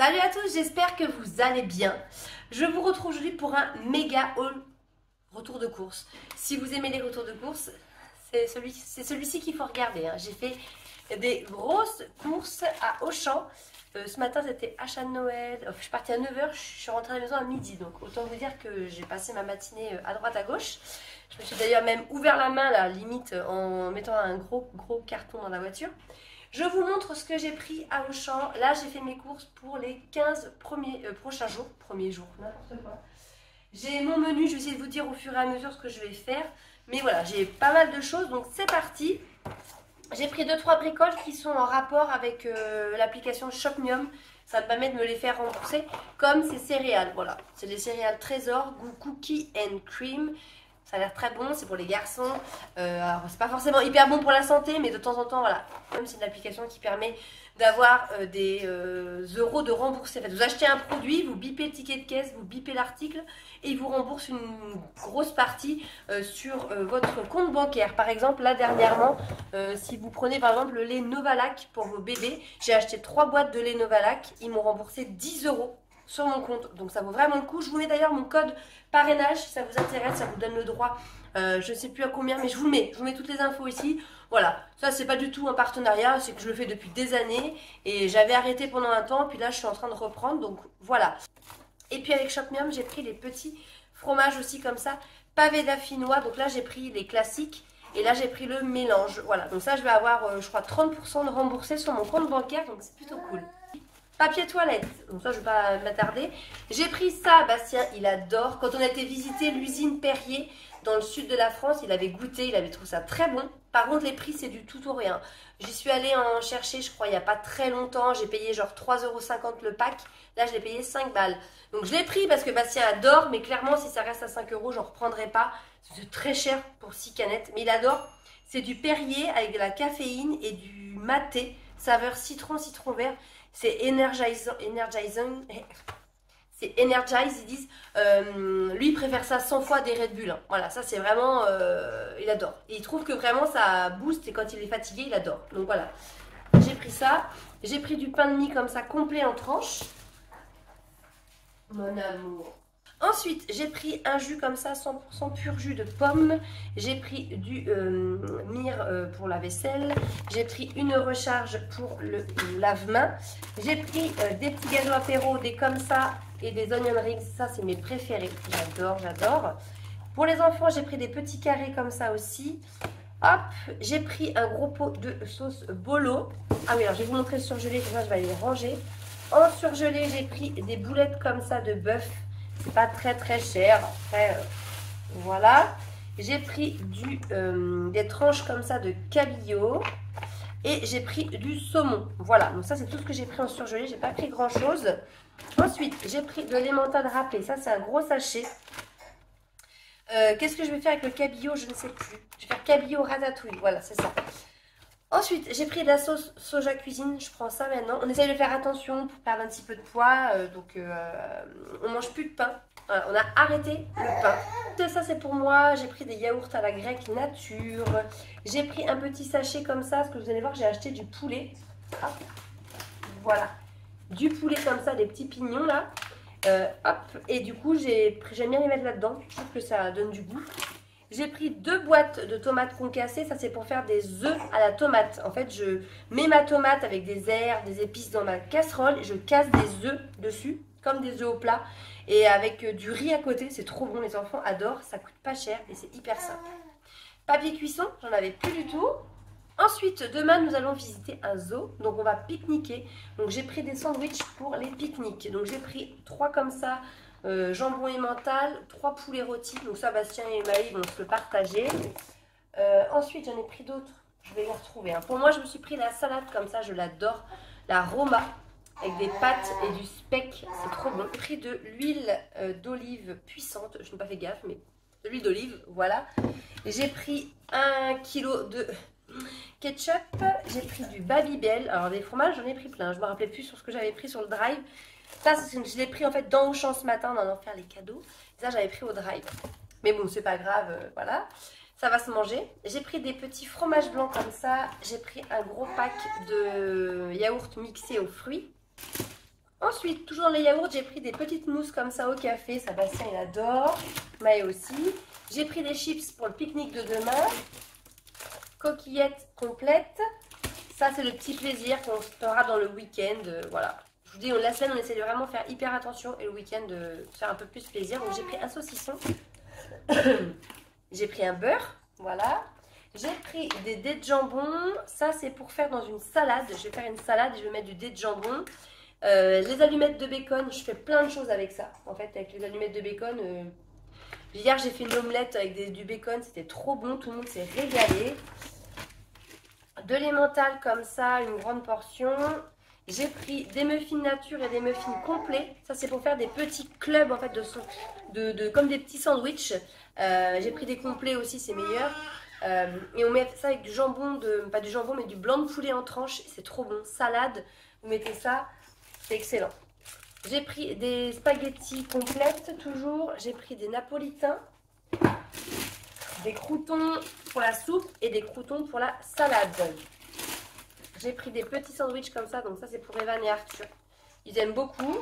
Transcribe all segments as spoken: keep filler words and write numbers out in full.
Salut à tous, j'espère que vous allez bien. Je vous retrouve aujourd'hui pour un méga haul retour de course. Si vous aimez les retours de course, c'est celui, c'est celui-ci qu'il faut regarder. Hein. J'ai fait des grosses courses à Auchan. Euh, ce matin c'était achat de Noël. Enfin, je suis partie à neuf heures, je suis rentrée à la maison à midi. Donc autant vous dire que j'ai passé ma matinée à droite à gauche. Je me suis d'ailleurs même ouvert la main là, limite en mettant un gros gros carton dans la voiture. Je vous montre ce que j'ai pris à Auchan. Là, j'ai fait mes courses pour les quinze premiers, euh, prochains jours. Premiers jours, n'importe quoi. J'ai mon menu, je vais essayer de vous dire au fur et à mesure ce que je vais faire. Mais voilà, j'ai pas mal de choses, donc c'est parti. J'ai pris deux trois bricoles qui sont en rapport avec euh, l'application Shopmium. Ça me permet de me les faire rembourser. Comme ces céréales, voilà. C'est les céréales Trésor, goût cookie and cream. Ça a l'air très bon, c'est pour les garçons. Euh, alors, c'est pas forcément hyper bon pour la santé, mais de temps en temps, voilà. Même c'est une application qui permet d'avoir euh, des euh, euros de remboursé. En fait, vous achetez un produit, vous bipez le ticket de caisse, vous bipez l'article et il vous rembourse une grosse partie euh, sur euh, votre compte bancaire. Par exemple, là dernièrement, euh, si vous prenez par exemple le lait Novalac pour vos bébés, j'ai acheté trois boîtes de lait Novalac, ils m'ont remboursé dix euros sur mon compte, donc ça vaut vraiment le coup. Je vous mets d'ailleurs mon code parrainage si ça vous intéresse, ça vous donne le droit, euh, je sais plus à combien, mais je vous le mets, je vous mets toutes les infos ici. Voilà, ça c'est pas du tout un partenariat, c'est que je le fais depuis des années et j'avais arrêté pendant un temps, puis là je suis en train de reprendre, donc voilà. Et puis avec Shopmium j'ai pris les petits fromages aussi comme ça, pavé d'affinois, donc là j'ai pris les classiques. Et là j'ai pris le mélange, voilà, donc ça je vais avoir euh, je crois trente pour cent de remboursé sur mon compte bancaire, donc c'est plutôt cool. Papier toilette, donc ça je ne vais pas m'attarder. J'ai pris ça, Bastien il adore. Quand on a été visiter l'usine Perrier dans le sud de la France, il avait goûté, il avait trouvé ça très bon. Par contre les prix c'est du tout ou rien. J'y suis allée en chercher je crois il n'y a pas très longtemps, j'ai payé genre trois euros cinquante le pack. Là je l'ai payé cinq balles. Donc je l'ai pris parce que Bastien adore, mais clairement si ça reste à cinq euros j'en reprendrai pas. C'est très cher pour six canettes, mais il adore. C'est du Perrier avec de la caféine et du maté, saveur citron, citron vert. C'est énergisant, énergisant, c'est Energize, ils disent. Euh, lui, il préfère ça cent fois des Red Bull. Hein. Voilà, ça c'est vraiment, euh, il adore. Et il trouve que vraiment ça booste et quand il est fatigué, il adore. Donc voilà, j'ai pris ça. J'ai pris du pain de mie comme ça, complet en tranches. Mon amour. Ensuite, j'ai pris un jus comme ça, cent pour cent pur jus de pomme. J'ai pris du euh, myrrhe euh, pour la vaisselle. J'ai pris une recharge pour le lave-main. J'ai pris euh, des petits gâteaux apéro, des comme ça et des onion rings. Ça, c'est mes préférés. J'adore, j'adore. Pour les enfants, j'ai pris des petits carrés comme ça aussi. Hop, j'ai pris un gros pot de sauce bolo. Ah oui, alors je vais vous montrer le surgelé. Comme ça, je vais aller les ranger. En surgelé, j'ai pris des boulettes comme ça de bœuf. C'est pas très très cher. Après, euh, voilà. J'ai pris du, euh, des tranches comme ça de cabillaud. Et j'ai pris du saumon. Voilà. Donc ça, c'est tout ce que j'ai pris en surgelé. J'ai pas pris grand chose. Ensuite, j'ai pris de l'emmental râpé. Ça, c'est un gros sachet. Euh, Qu'est-ce que je vais faire avec le cabillaud? Je ne sais plus. Je vais faire cabillaud ratatouille. Voilà, c'est ça. Ensuite, j'ai pris de la sauce soja cuisine, je prends ça maintenant. On essaye de faire attention pour perdre un petit peu de poids, euh, donc euh, on mange plus de pain. Voilà, on a arrêté le pain. Tout ça c'est pour moi, j'ai pris des yaourts à la grecque nature. J'ai pris un petit sachet comme ça, parce que vous allez voir, j'ai acheté du poulet. Hop. Voilà, du poulet comme ça, des petits pignons là. Euh, hop, et du coup, j'aime bien les mettre là-dedans, je trouve que ça donne du goût. J'ai pris deux boîtes de tomates concassées, ça c'est pour faire des œufs à la tomate. En fait, je mets ma tomate avec des herbes, des épices dans ma casserole, et je casse des œufs dessus, comme des œufs au plat. Et avec du riz à côté, c'est trop bon, les enfants adorent, ça coûte pas cher et c'est hyper simple. Papier cuisson, j'en avais plus du tout. Ensuite, demain, nous allons visiter un zoo, donc on va pique-niquer. Donc j'ai pris des sandwichs pour les pique-niques. Donc j'ai pris trois comme ça. Euh, jambon emmental, trois poulets rôtis, donc ça Bastien et Maï vont se le partager. Euh, ensuite j'en ai pris d'autres, je vais les retrouver. Hein. Pour moi je me suis pris la salade comme ça, je l'adore, la Roma avec des pâtes et du speck, c'est trop bon. J'ai pris de l'huile euh, d'olive puissante, je n'ai pas fait gaffe mais de l'huile d'olive, voilà. J'ai pris un kilo de ketchup, j'ai pris du Babybel, alors des fromages j'en ai pris plein, je me rappelais plus sur ce que j'avais pris sur le drive. Ça, je l'ai pris en fait dans Auchan ce matin en allant faire les cadeaux. Et ça, j'avais pris au drive. Mais bon, c'est pas grave, euh, voilà. Ça va se manger. J'ai pris des petits fromages blancs comme ça. J'ai pris un gros pack de yaourt mixé aux fruits. Ensuite, toujours dans les yaourts, j'ai pris des petites mousses comme ça au café. Sébastien, il adore. Maë aussi. J'ai pris des chips pour le pique-nique de demain. Coquillettes complètes. Ça, c'est le petit plaisir qu'on fera dans le week-end. Euh, voilà. Je vous dis, la semaine, on essaie de vraiment faire hyper attention. Et le week-end, de faire un peu plus plaisir. Donc, j'ai pris un saucisson. J'ai pris un beurre. Voilà. J'ai pris des dés de jambon. Ça, c'est pour faire dans une salade. Je vais faire une salade et je vais mettre du dé de jambon. Euh, les allumettes de bacon. Je fais plein de choses avec ça. En fait, avec les allumettes de bacon. Euh... Hier, j'ai fait une omelette avec des, du bacon. C'était trop bon. Tout le monde s'est régalé. De l'emmental comme ça, une grande portion. J'ai pris des muffins nature et des muffins complets. Ça, c'est pour faire des petits clubs, en fait, de, son, de, de comme des petits sandwichs. Euh, j'ai pris des complets aussi, c'est meilleur. Euh, et on met ça avec du jambon, de, pas du jambon, mais du blanc de poulet en tranches. C'est trop bon. Salade, vous mettez ça, c'est excellent. J'ai pris des spaghettis complètes, toujours. J'ai pris des napolitains. Des croûtons pour la soupe et des croûtons pour la salade. J'ai pris des petits sandwichs comme ça. Donc ça, c'est pour Evan et Arthur. Ils aiment beaucoup.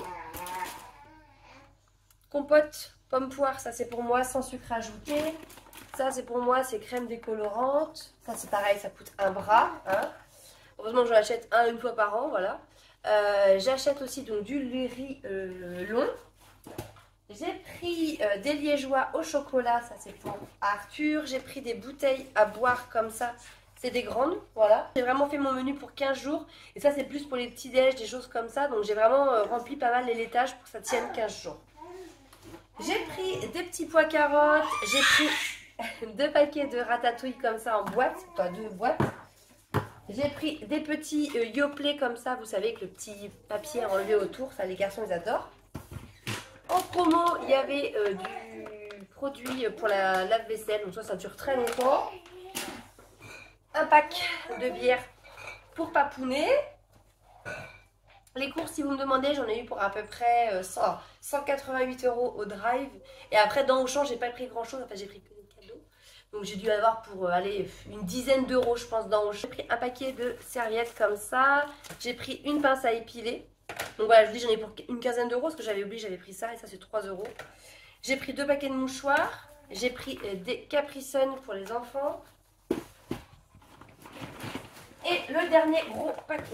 Compote pomme poire. Ça, c'est pour moi sans sucre ajouté. Ça, c'est pour moi, c'est crème décolorante. Ça, c'est pareil, ça coûte un bras. Hein. Heureusement, j'en achète un une fois par an. Voilà. Euh, J'achète aussi donc du riz euh, long. J'ai pris euh, des liégeois au chocolat, ça c'est pour Arthur. J'ai pris des bouteilles à boire comme ça, c'est des grandes, voilà. J'ai vraiment fait mon menu pour quinze jours. Et ça c'est plus pour les petits déj, des choses comme ça. Donc j'ai vraiment euh, rempli pas mal les laitages pour que ça tienne quinze jours. J'ai pris des petits pois carottes. J'ai pris deux paquets de ratatouille comme ça en boîte, enfin deux boîtes. J'ai pris des petits euh, yoplait comme ça, vous savez, avec le petit papier enlevé autour. Ça les garçons ils adorent. En promo, il y avait euh, du produit pour la lave-vaisselle, donc ça, ça dure très longtemps. Un pack de bière pour papounet. Les courses, si vous me demandez, j'en ai eu pour à peu près cent, cent quatre-vingt-huit euros au drive. Et après, dans Auchan, j'ai pas pris grand-chose, enfin, j'ai pris que des cadeaux. Donc j'ai dû avoir pour euh, aller une dizaine d'euros, je pense, dans Auchan. J'ai pris un paquet de serviettes comme ça. J'ai pris une pince à épiler. Donc voilà, je vous dis, j'en ai pour une quinzaine d'euros parce que j'avais oublié, j'avais pris ça et ça c'est trois euros. J'ai pris deux paquets de mouchoirs. J'ai pris des Capri Sun pour les enfants. Et le dernier gros paquet.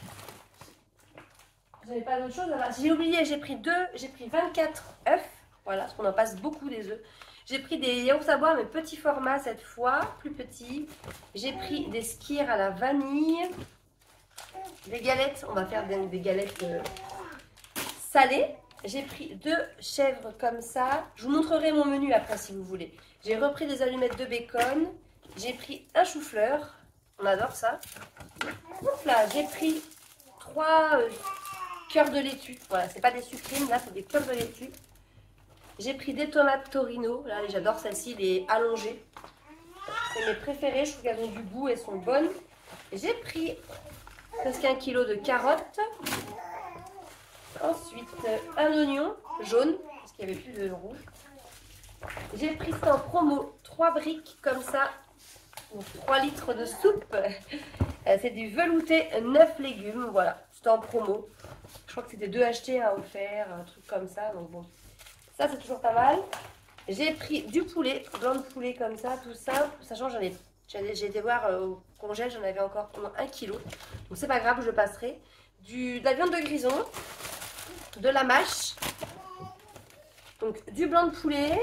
J'avais pas d'autre chose là-bas. J'ai oublié, j'ai pris deux, j'ai pris vingt-quatre œufs. Voilà, parce qu'on en passe beaucoup des œufs. J'ai pris des yaourts à boire, mais petit format cette fois, plus petit. J'ai pris des skyrs à la vanille. Des galettes, on va faire des, des galettes euh, salées. J'ai pris deux chèvres comme ça. Je vous montrerai mon menu après si vous voulez. J'ai repris des allumettes de bacon. J'ai pris un chou-fleur. On adore ça. Donc là, j'ai pris trois euh, cœurs de laitue. Voilà, c'est pas des sucrines, là, c'est des cœurs de laitue. J'ai pris des tomates Torino. Là, j'adore celle-ci, les allongées. C'est mes préférées. Je trouve qu'elles ont du goût, elles sont bonnes. J'ai pris presque un kilo de carottes. Ensuite, un oignon jaune, parce qu'il n'y avait plus de rouge. J'ai pris ça en promo, trois briques comme ça, pour trois litres de soupe. C'est du velouté, neuf légumes, voilà, c'était en promo. Je crois que c'était deux achetés, un offert, un truc comme ça, donc bon. Ça, c'est toujours pas mal. J'ai pris du poulet, blanc de poulet comme ça, tout simple, sachant que j'en ai... J'ai été voir euh, au congèle, j'en avais encore au moins un kilo. Donc c'est pas grave, je le passerai. Du, de la viande de grison, de la mâche, donc du blanc de poulet,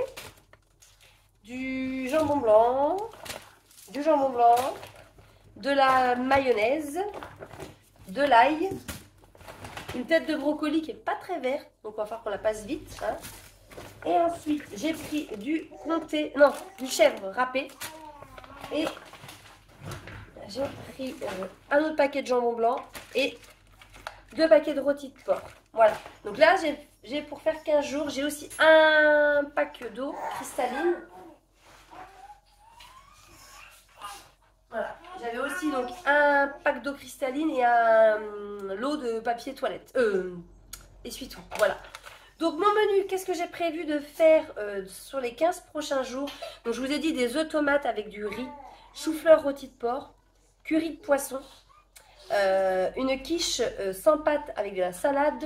du jambon blanc, du jambon blanc, de la mayonnaise, de l'ail, une tête de brocoli qui est pas très verte, donc on va falloir qu'on la passe vite. Hein. Et ensuite, j'ai pris du comté, non, du chèvre râpé. Et j'ai pris euh, un autre paquet de jambon blanc et deux paquets de rôti de porc. Voilà. Donc là, j'ai pour faire quinze jours, j'ai aussi un pack d'eau cristalline. Voilà. J'avais aussi donc un pack d'eau cristalline et un lot de papier toilette. Euh, essuie-tout. Voilà. Donc mon menu, qu'est-ce que j'ai prévu de faire euh, sur les quinze prochains jours? Donc je vous ai dit des œufs tomates avec du riz, chou-fleur rôti de porc, curry de poisson, euh, une quiche euh, sans pâte avec de la salade,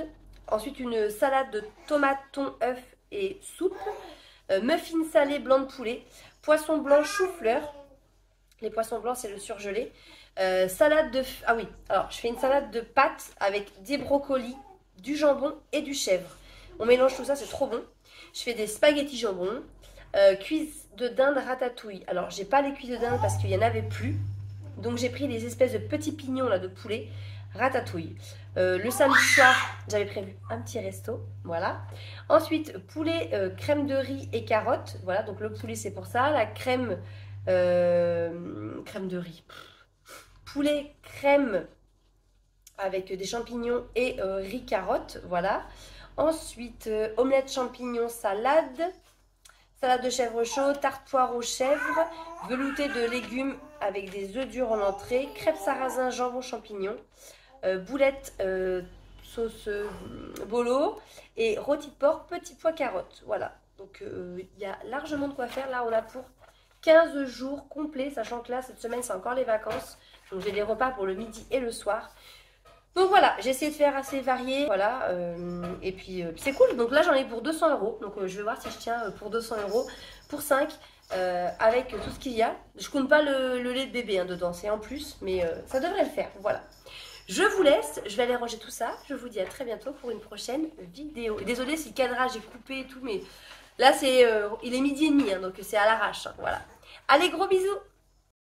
Ensuite, une salade de tomates, thon, œufs et soupe. Euh, muffins salés, blanc de poulet. Poisson blanc, chou-fleur. Les poissons blancs, c'est le surgelé. Euh, salade de... Ah oui, alors je fais une salade de pâtes avec des brocolis, du jambon et du chèvre. On mélange tout ça, c'est trop bon. Je fais des spaghettis jambon. Euh, cuisses de dinde ratatouille. Alors, j'ai pas les cuisses de dinde parce qu'il y en avait plus. Donc, j'ai pris des espèces de petits pignons là de poulet ratatouille. Euh, le samedi soir, j'avais prévu un petit resto. Voilà. Ensuite, poulet, euh, crème de riz et carottes. Voilà, donc le poulet, c'est pour ça. La crème... Euh, crème de riz. Poulet, crème avec des champignons et euh, riz carottes. Voilà. Ensuite, euh, omelette champignons, salade. Salade de chèvre chaud, tarte poireau chèvre, velouté de légumes avec des œufs durs en entrée, crêpes sarrasin, jambon champignon, euh, boulettes euh, sauce euh, bolo et rôti de porc, petit pois carottes. Voilà, donc il euh, y a largement de quoi faire. Là, on a pour quinze jours complets, sachant que là, cette semaine, c'est encore les vacances. Donc, j'ai des repas pour le midi et le soir. Donc voilà, j'ai essayé de faire assez varié, voilà, euh, et puis, euh, puis c'est cool. Donc là j'en ai pour deux cents euros, donc euh, je vais voir si je tiens euh, pour deux cents euros, pour cinq, euh, avec tout ce qu'il y a. Je compte pas le, le lait de bébé hein, dedans, c'est en plus, mais euh, ça devrait le faire, voilà. Je vous laisse, je vais aller ranger tout ça, je vous dis à très bientôt pour une prochaine vidéo. Désolée si le cadrage est coupé et tout, mais là c'est, euh, il est midi et demi, hein, donc c'est à l'arrache, hein, voilà. Allez, gros bisous!